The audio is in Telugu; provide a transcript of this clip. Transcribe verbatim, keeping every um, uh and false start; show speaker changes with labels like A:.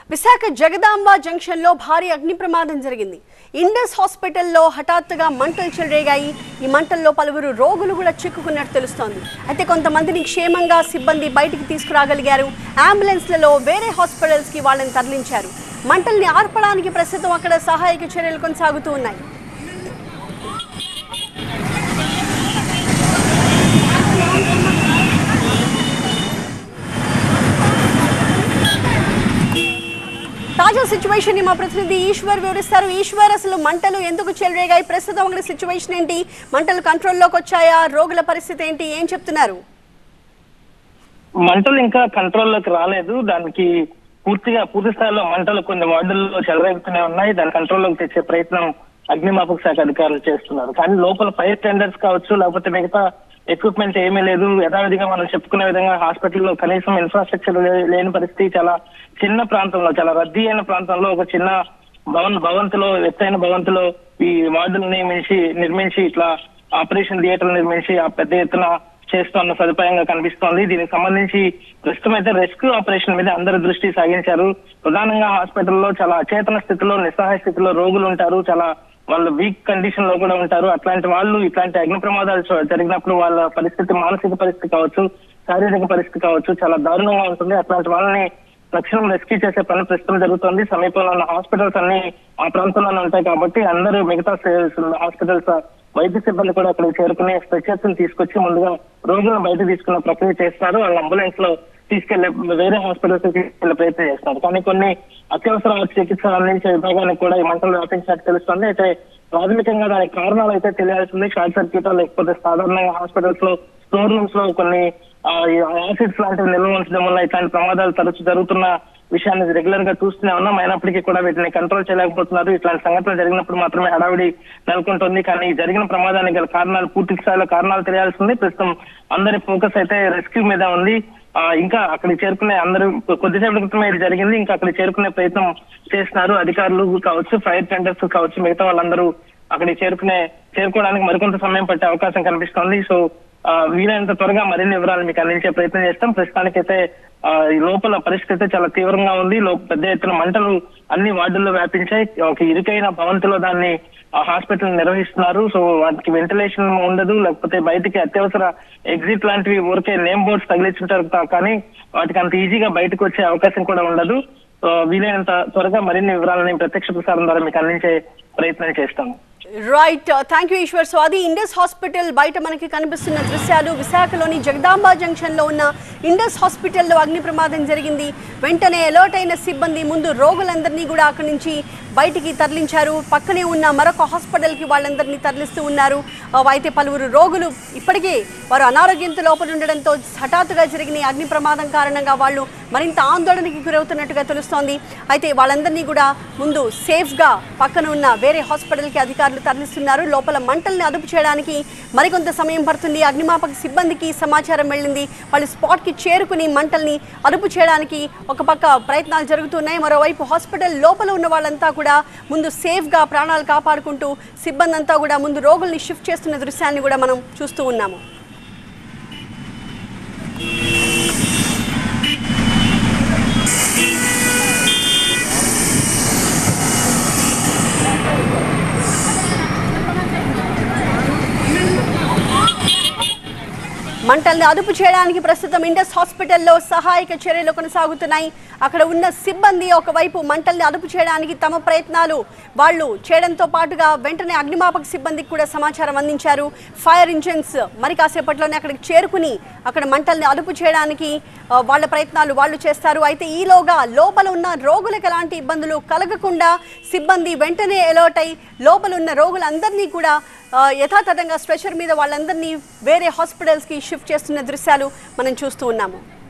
A: విశాఖ జగదాంబ జంక్షన్ లో భారీ అగ్ని ప్రమాదం జరిగింది. ఇండస్ హాస్పిటల్లో హఠాత్తుగా మంటలు చెలరేగాయి. ఈ మంటల్లో పలువురు రోగులు కూడా చిక్కుకున్నట్టు తెలుస్తోంది. అయితే కొంతమందిని క్షేమంగా సిబ్బంది బయటికి తీసుకురాగలిగారు. అంబులెన్స్లలో వేరే హాస్పిటల్స్ కి వాళ్ళని తరలించారు. మంటల్ని ఆర్పడానికి ప్రస్తుతం అక్కడ సహాయక చర్యలు కొనసాగుతూ ఉన్నాయి. తాజా సిచ్యువేషన్ ని మా ప్రతినిధి ఈశ్వర్ వివరిస్తారు. ఈశ్వర్, అసలు మంటలు ఎందుకు చెలరేగాయి? ప్రస్తుతం అక్కడ సిచ్యువేషన్ ఏంటి? మంటలు కంట్రోల్లోకి వచ్చాయా? రోగుల పరిస్థితి ఏంటి? ఏం చెప్తున్నారు?
B: మంటలు ఇంకా కంట్రోల్లోకి రాలేదు. దానికి పూర్తిగా పూర్తి స్థాయిలో మంటలు కొన్ని వార్డుల్లో చెలరేగుతూనే ఉన్నాయి. దాని కంట్రోల్లోకి తెచ్చే ప్రయత్నం అగ్నిమాపక శాఖ అధికారులు చేస్తున్నారు. కానీ లోపల ఫైర్ టెండర్స్ కావచ్చు, లేకపోతే మిగతా ఎక్విప్మెంట్ ఏమీ లేదు. యథావిధిగా మనం చెప్పుకునే విధంగా హాస్పిటల్లో కనీసం ఇన్ఫ్రాస్ట్రక్చర్ లేని పరిస్థితి. చాలా చిన్న ప్రాంతంలో, చాలా రద్దీ అయిన ప్రాంతంలో ఒక చిన్న భవన్ భవంతిలో ఎత్తైన భవంతిలో ఈ వార్డులు నిర్మించి నిర్మించి ఇట్లా ఆపరేషన్ థియేటర్ నిర్మించి ఆ పెద్ద ఎత్తున చేస్తున్న సదుపాయంగా కనిపిస్తోంది. దీనికి సంబంధించి ప్రస్తుతం అయితే రెస్క్యూ ఆపరేషన్ మీద అందరి దృష్టి సాగించారు. ప్రధానంగా హాస్పిటల్లో చాలా అచేతన స్థితిలో, నిస్సహాయ స్థితిలో రోగులు ఉంటారు. చాలా వాళ్ళు వీక్ కండిషన్ లో కూడా ఉంటారు. అట్లాంటి వాళ్ళు ఇట్లాంటి అగ్ని ప్రమాదాలు జరిగినప్పుడు వాళ్ళ పరిస్థితి, మానసిక పరిస్థితి కావచ్చు, శారీరక పరిస్థితి కావచ్చు, చాలా దారుణంగా ఉంటుంది. అట్లాంటి వాళ్ళని తక్షణం రెస్క్యూ చేసే పని ప్రస్తుతం జరుగుతుంది. సమీపంలో ఉన్న హాస్పిటల్స్ అన్ని ఆ ప్రాంతంలోనే ఉంటాయి కాబట్టి అందరూ మిగతా హాస్పిటల్స్ వైద్య సిబ్బంది కూడా అక్కడికి చేరుకుని స్ట్రెచర్స్ ని తీసుకొచ్చి ముందుగా రోగులను బయట తీసుకున్న ప్రక్రియ చేస్తున్నారు. వాళ్ళ అంబులెన్స్ లో తీసుకెళ్లే వేరే హాస్పిటల్స్ తీసుకెళ్లే ప్రయత్నం చేస్తున్నారు. కానీ కొన్ని అత్యవసర చికిత్స అందించే విభాగానికి కూడా ఈ మంటలు వ్యాపించినట్టు తెలుస్తుంది. అయితే ప్రాథమికంగా దానికి కారణాలు అయితే తెలియాల్సింది. షార్ట్ సర్క్యూట్ లేకపోతే సాధారణంగా హాస్పిటల్స్ లో స్టోర్ రూమ్స్ లో కొన్ని యాసిడ్స్ లాంటివి నిల్వ ఉంచడం వల్ల ఇట్లాంటి ప్రమాదాలు తరచు జరుగుతున్న విషయాన్ని రెగ్యులర్ గా చూస్తూనే ఉన్నాం. అయినప్పటికీ కూడా వీటిని కంట్రోల్ చేయలేకపోతున్నారు. ఇట్లాంటి సంఘటనలు జరిగినప్పుడు మాత్రమే హడావిడి నెలకొంటుంది. కానీ జరిగిన ప్రమాదానికి గల కారణాలు, పూర్తి స్థాయిలో కారణాలు తెలియాల్సింది. ప్రస్తుతం అందరి ఫోకస్ అయితే రెస్క్యూ మీద ఉంది. ఆ ఇంకా అక్కడికి చేరుకునే అందరూ కొద్దిసేపటి క్రితమే ఇది జరిగింది. ఇంకా అక్కడికి చేరుకునే ప్రయత్నం చేస్తున్నారు. అధికారులు కావచ్చు, ఫైర్ టెండర్స్ కావచ్చు, మిగతా వాళ్ళందరూ అక్కడికి చేరుకునే చేరుకోవడానికి మరికొంత సమయం పట్టే అవకాశం కనిపిస్తోంది. సో వీలైనంత త్వరగా మరిన్ని వివరాలు మీకు అందించే ప్రయత్నం చేస్తాం. ప్రస్తుతానికైతే ఈ లోపల పరిస్థితి చాలా తీవ్రంగా ఉంది. పెద్ద ఎత్తున మంటలు అన్ని వార్డుల్లో వ్యాపించాయి. ఒక ఇరుకైన భవంతిలో దాన్ని హాస్పిటల్ నిర్వహిస్తున్నారు. సో వాటికి వెంటిలేషన్ ఉండదు, లేకపోతే బయటికి అత్యవసర ఎగ్జిట్ లాంటివి ఊరికే నేమ్ బోర్డ్స్ తగిలించుంటారు. కానీ వాటికి అంత ఈజీగా బయటకు వచ్చే అవకాశం కూడా ఉండదు. వీలైనంత త్వరగా మరిన్ని వివరాలని ప్రత్యక్ష ప్రసారం ద్వారా మీకు అందించే ప్రయత్నం చేస్తాము.
A: Right, thank you Eshwar. So అది ఇండస్ హాస్పిటల్ బయట మనకి కనిపిస్తున్న దృశ్యాలు. విశాఖలోని జగదాంబ జంక్షన్ లో ఉన్న ఇండస్ హాస్పిటల్లో అగ్ని ప్రమాదం జరిగింది. వెంటనే అలర్ట్ అయిన సిబ్బంది ముందు రోగులందరినీ కూడా అక్కడి నుంచి బయటికి తరలించారు. పక్కనే ఉన్న మరొక హాస్పిటల్కి వాళ్ళందరినీ తరలిస్తూ ఉన్నారు. అయితే పలువురు రోగులు ఇప్పటికే వారు అనారోగ్యంతో లోపల ఉండడంతో హఠాత్తుగా జరిగిన అగ్ని ప్రమాదం కారణంగా వాళ్ళు మరింత ఆందోళనకి గురవుతున్నట్టుగా తెలుస్తోంది. అయితే వాళ్ళందరినీ కూడా ముందు సేఫ్గా పక్కన ఉన్న వేరే హాస్పిటల్కి అధికారులు తరలిస్తున్నారు. లోపల మంటల్ని అదుపు చేయడానికి మరికొంత సమయం పడుతుంది. అగ్నిమాపక సిబ్బందికి సమాచారం వెళ్ళింది. వాళ్ళు స్పాట్కి చేరుకుని మంటల్ని అదుపు చేయడానికి ఒక పక్క ప్రయత్నాలు జరుగుతున్నాయి. మరోవైపు హాస్పిటల్ లోపల ఉన్న వాళ్ళంతా కూడా ముందు సేఫ్గా ప్రాణాలు కాపాడుకుంటూ సిబ్బంది అంతా కూడా ముందు రోగుల్ని షిఫ్ట్ చేస్తున్న దృశ్యాన్ని కూడా మనం చూస్తూ ఉన్నాము. మంటల్ని అదుపు చేయడానికి ప్రస్తుతం ఇండస్ హాస్పిటల్లో సహాయక చర్యలు కొనసాగుతున్నాయి. అక్కడ ఉన్న సిబ్బంది ఒకవైపు మంటల్ని అదుపు చేయడానికి తమ ప్రయత్నాలు వాళ్ళు చేయడంతో పాటుగా వెంటనే అగ్నిమాపక సిబ్బందికి కూడా సమాచారం అందించారు. ఫైర్ ఇంజిన్స్ మరి కాసేపట్లోనే అక్కడికి చేరుకుని అక్కడ మంటల్ని అదుపు చేయడానికి వాళ్ళ ప్రయత్నాలు వాళ్ళు చేస్తారు. అయితే ఈలోగా లోపల ఉన్న రోగులకు ఎలాంటి ఇబ్బందులు కలగకుండా సిబ్బంది వెంటనే అలర్ట్ అయి లోపల ఉన్న రోగులందరినీ కూడా యథాతథంగా స్ట్రెచర్ మీద వాళ్ళందరినీ వేరే హాస్పిటల్స్కి షిఫ్ట్ చేస్తున్న దృశ్యాలు మనం చూస్తూ ఉన్నాము.